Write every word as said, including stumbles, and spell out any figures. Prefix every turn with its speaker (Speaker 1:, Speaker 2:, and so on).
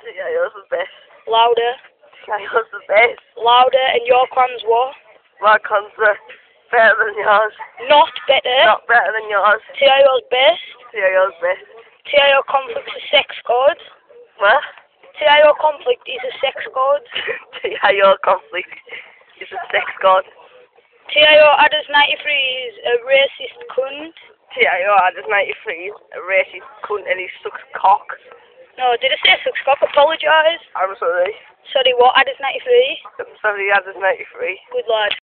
Speaker 1: TIO's the best.
Speaker 2: Louder.
Speaker 1: TIO's the best.
Speaker 2: Louder. And your clan's what?
Speaker 1: My clan's are better than yours.
Speaker 2: Not better.
Speaker 1: Not better than yours.
Speaker 2: T I O's best.
Speaker 1: TIO's best.
Speaker 2: T I O conflict is a sex god.
Speaker 1: What?
Speaker 2: T I O conflict is a sex god.
Speaker 1: T I O conflict is a sex god.
Speaker 2: T I O Adders ninety-three is a racist cunt.
Speaker 1: T I O Adders ninety-three is a racist cunt and he sucks cock.
Speaker 2: No, did I say sucks cock? Apologise.
Speaker 1: I'm sorry.
Speaker 2: Sorry, what? Adders ninety-three?
Speaker 1: I'm sorry, Adders ninety-three.
Speaker 2: Good lad.